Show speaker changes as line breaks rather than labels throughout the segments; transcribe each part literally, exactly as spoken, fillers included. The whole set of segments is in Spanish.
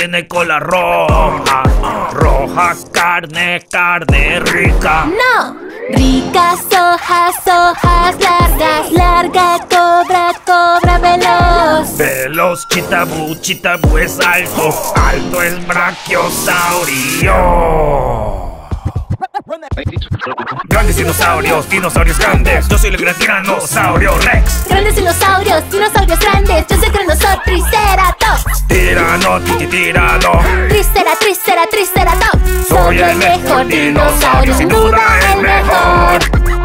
tiene cola roja. Roja carne, carne rica.
No, ricas hojas, hojas largas. Larga cobra, cobra veloz.
Veloz, chitabú, chitabú es alto. Alto es brachiosaurio. Grandes dinosaurios, dinosaurios grandes. Yo soy el gran tiranosaurio Rex.
Grandes dinosaurios, dinosaurios grandes. Yo soy Cranosaurus Triceratops.
Tirano, titi, tirano.
Tricera, tricera, triceratops.
Soy el mejor dinosaurio, sin duda el mejor.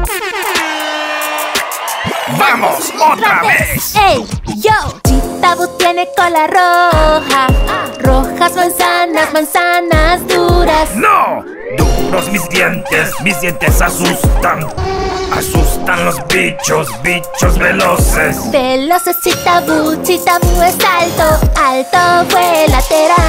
¡Vamos, otra vez!
¡Ey, yo! Chitabú tiene cola roja. Rojas manzanas, manzanas duras.
¡No! Duros mis dientes, mis dientes asustan. Asustan los bichos, bichos veloces.
Veloces Chitabú, Chitabú es alto. Alto vuela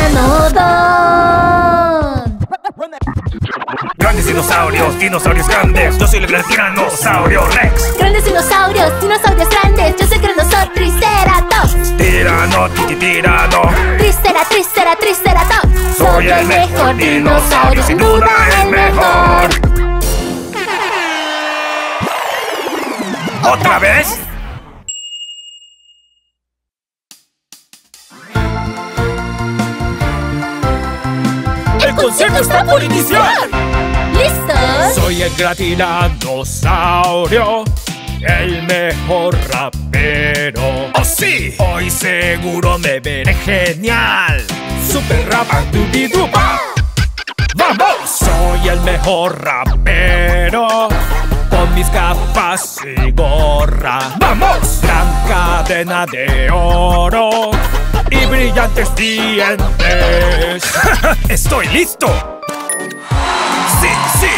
Pteranodon.
Grandes dinosaurios, dinosaurios grandes. Yo soy el gran tiranosaurio Rex.
Grandes dinosaurios, dinosaurios grandes. Yo soy Cranosaurus Triceratops.
Tirano, titi, tirano.
Tricera, tricera, triceratops.
Soy el mejor dinosaurio, sin duda el mejor. ¿Otra vez?
¡El concierto está por iniciar!
¿Listos?
Soy el gran tiranosaurio, el mejor rapero. ¡Oh sí! Hoy seguro me veré genial. Super rapa, dubiduba. ¡Vamos! Soy el mejor rapero, con mis gafas y gorra. ¡Vamos! Gran cadena de oro y brillantes dientes. ¡Estoy listo! ¡Sí, sí!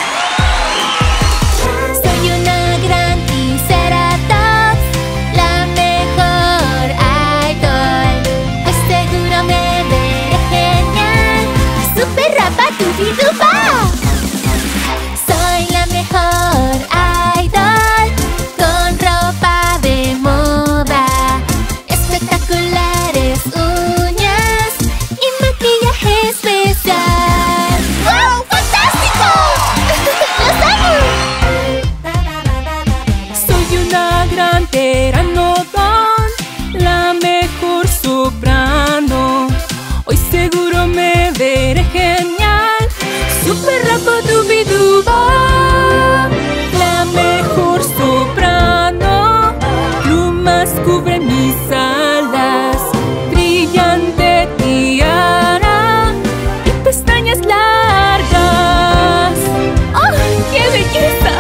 Soy una gran triceratops, la mejor idol. Hoy seguro me veré genial. Super rapa, dubiduba. Soy la mejor idol, con ropa de moda, espectaculares uñas y maquillaje especial. ¡Wow! ¡Fantástico! ¡Los amo!
Soy una gran pteranodon, la mejor soprano. Hoy seguro me veré genial. Super rapo dubiduba. La mejor soprano. Plumas cubren mis alas. Brillante tiara y pestañas largas. ¡Oh, qué belleza!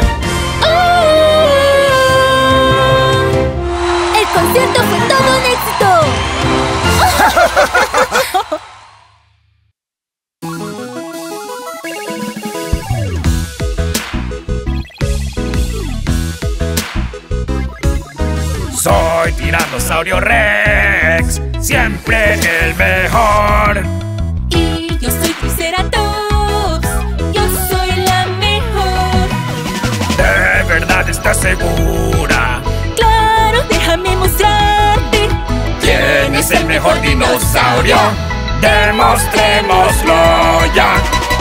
¡Oh!
El concierto fue todo un éxito.
Soy Tiranosaurio Rex, siempre el mejor.
Y yo soy Triceratops, yo soy la mejor.
¿De verdad estás segura?
Claro, déjame mostrarte.
¿Quién es el mejor dinosaurio? Demostrémoslo ya.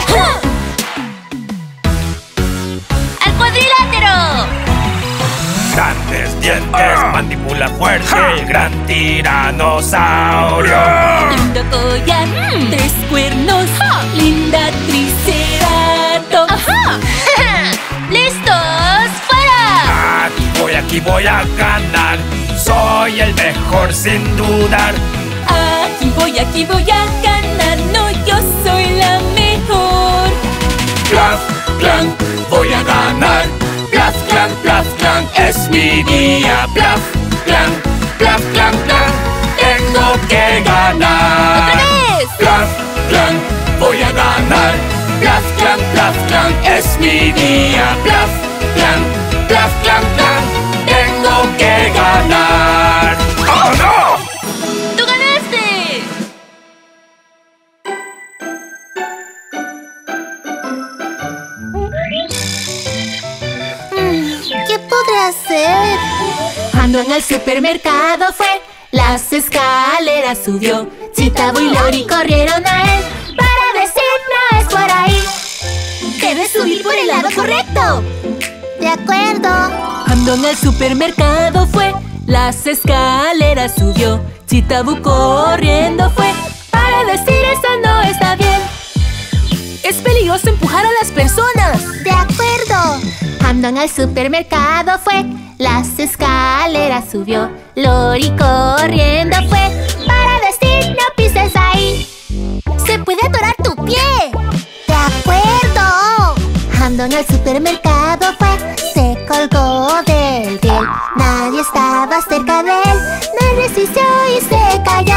¡Al cuadrilátero!
Grandes dientes, mandíbula fuerte, el gran tiranosaurio.
Lindo collar, tres cuernos, linda Triceratops.
¡Listos! ¡Fuera!
Aquí voy, aquí voy a ganar. Soy el mejor sin dudar.
Aquí voy, aquí voy a ganar. No, yo soy la mejor.
Plaf, clan, voy a ganar. Plaf, clan, plaf, clan, es mi día. Plaf, clan, plaf, clan, clan, tengo que ganar.
¡Otra vez!
Plaf, clan, voy a ganar. Plaf, clan, plaf, clan, es mi día. Plaf, clan, plaf, clan, clan, tengo que ganar. ¡Oh, no!
¡Tú ganaste! ¿Qué podré hacer?
Cuando en el supermercado fue, las escaleras subió.
Chita, Bu y Lori corrieron a él para decir no es por ahí. Debes subir por el lado correcto. De acuerdo.
Hamdon al supermercado fue, las escaleras subió. Chita, Bu corriendo fue para decir eso no está bien. Es peligroso empujar a las personas.
De acuerdo. Hamdon al supermercado fue, las escaleras subió. Lori corriendo fue para decir no pises ahí. Se puede atorar tu pie. De acuerdo. Hamdon al supermercado fue, se colgó del riel. Nadie estaba cerca de él, no resistió y se cayó.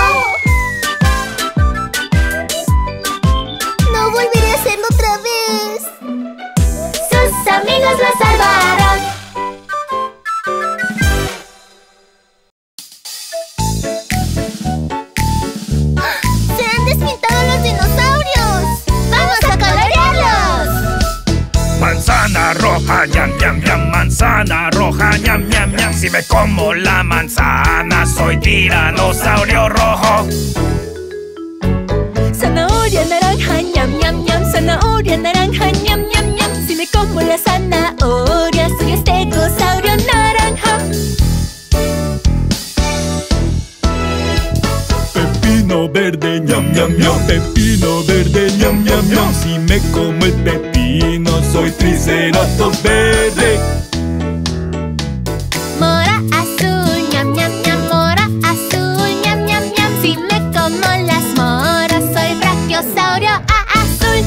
No volveré a hacerlo otra vez. Sus amigos lo salvaron. ¡Se han despintado los dinosaurios! ¡Vamos a colorearlos!
Manzana roja, ñam, ñam, ñam. Manzana roja, ñam, ñam, ñam. Si me como la manzana, soy tiranosaurio rojo.
Zanahoria naranja, ñam, ñam, ñam. Zanahoria naranja, ñam, ñam, ñam. Si me como la zanahoria, soy estegosaurio naranja.
Pepino verde, ñam, ñam, ñam. Pepino verde, ñam, ñam, ñam. Si me como el pepino, soy triceratops verde.
Mora azul, ñam, ñam, ñam. Mora azul, ñam, ñam, ñam. Si me como las moras, soy brachiosaurio a azul.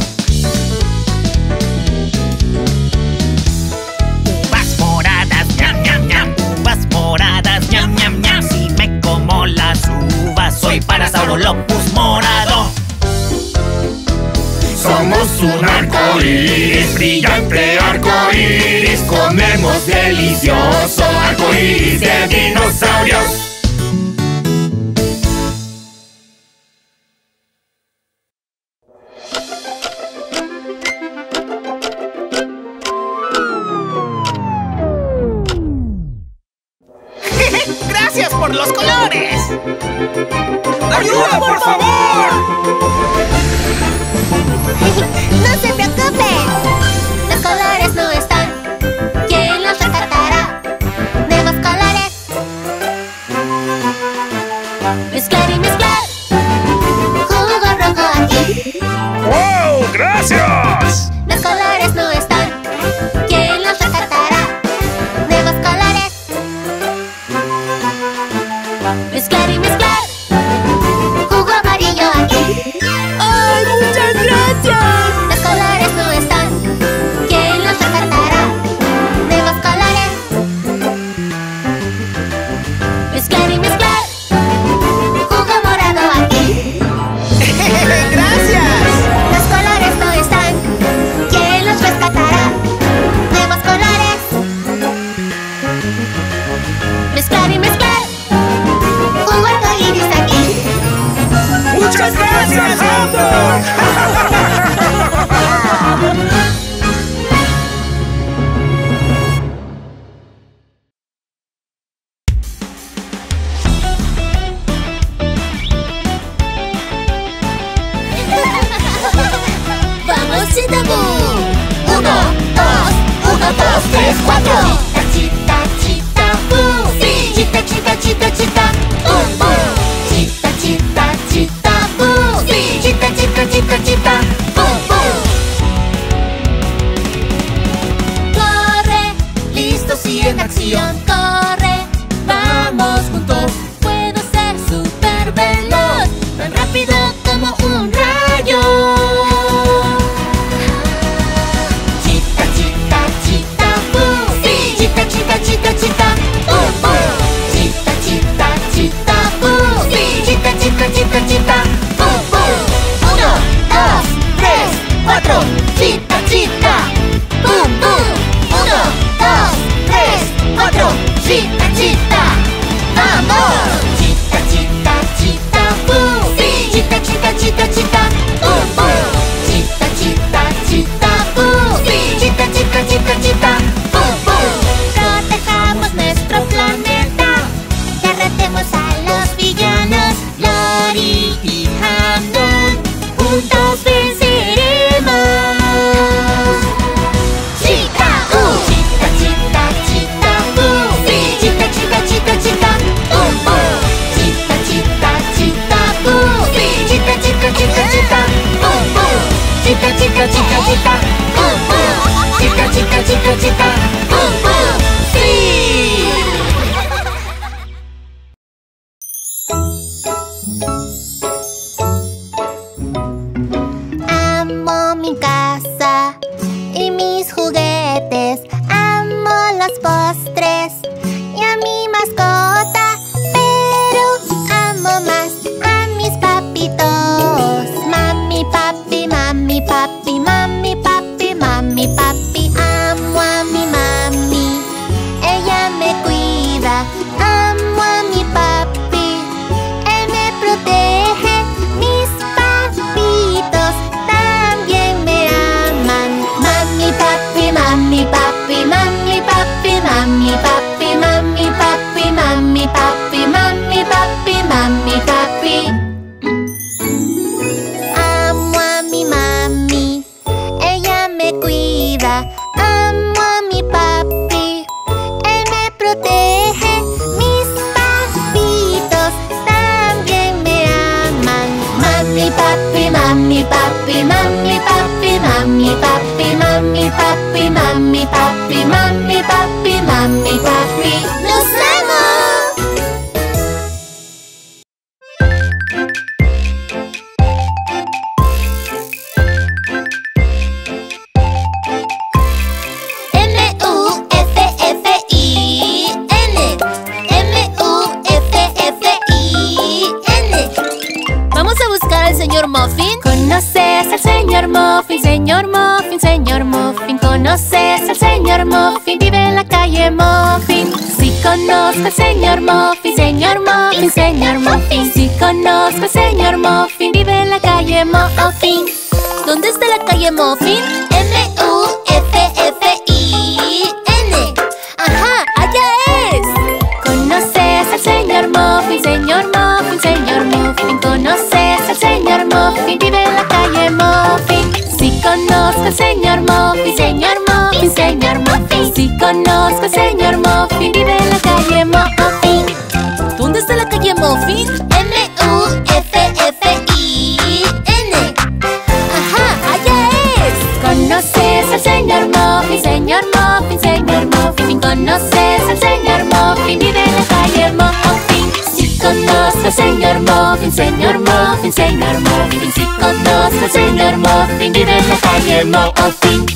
Uvas moradas, ñam, ñam, ñam. Uvas moradas, ñam, ñam, ñam. Si me como las uvas, soy Parasaurolophus morado. Somos un arco iris, brillante arco iris. Comemos delicioso arco iris de dinosaurios. ¡Gracias por los colores! ¡Ayuda, por favor!
No se preocupen. Los colores no están. ¿Quién los rescatará? Nuevos colores. Mezclar y mezclar. Jugo rojo aquí.
¡Wow! ¡Gracias!
Los colores no están. ¿Quién los rescatará? Nuevos colores. Mezclar y mezclar. Jugo amarillo aquí.
¡Ay, muchas gracias!
Los colores no están. ¿Quién los rescatará? Nuevos colores. Mezclar y mezclar. Jugo morado aquí.
¡Gracias!
Los colores no están. ¿Quién los rescatará? Nuevos colores. Mezclar y mezclar. Jugo arcoíris aquí.
¡Muchas gracias, Hamdon!
¡Vamos, Chita, Bu! Uno, dos, uno, dos, tres, cuatro. Chita, chita, bu. Sí. Chita, chita, chita, chita. Un, bu. Chita, chita, chita, bu. Sí. Chita, chita, chita, chita. Bum, bum. Corre, listos y en acción. Corre, vamos juntos. Puedo ser súper veloz, tan rápido como un rayo. Chita, chita, chita, bu. Sí. casa. Amo a mi papi, él me protege. Mis papitos también me aman. Mami, papi, mami, papi, mami, papi, mami, papi, mami, papi, mami, papi, mami, papi, mami, papi. ¡Los amo! M U F F I N. M U F F I N. ¿Vamos a buscar al señor Muffin? ¿Conoces al señor Muffin? Señor Muffin, señor Muffin. ¿Conoces al señor Muffin? Vive en la calle Muffin. Si conozco al señor Muffin, señor Muffin, señor Muffin. Si conozco al señor Muffin, vive en la calle Muffin. ¿Dónde está la calle Muffin? M U F F I N. ¡Ajá! ¡Allá es! ¿Conoces al señor Muffin? Señor Muffin, señor Muffin. ¿Conoces al señor Muffin? Vive en la calle Muffin. Si conozco al señor Muffin, señor Muffin, señor Muffin. Si conozco al señor Muffin, vive en la calle Muffin. ¿Dónde está la calle Muffin? M U F F I N. ¡Ajá! ¡Allá es! ¿Conoces al señor Muffin? Señor Muffin, señor Muffin. ¿Conoces al señor Muffin? Vive en la calle Muffin. Si conozco al señor Muffin, señor Muffin, señor Muffin. Si conozco al señor Muffin, vive en la calle Muffin.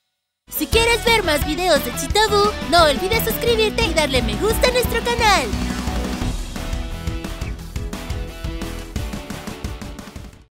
Si quieres ver más videos de Cheetah Boo, no olvides suscribirte y darle me gusta a nuestro canal.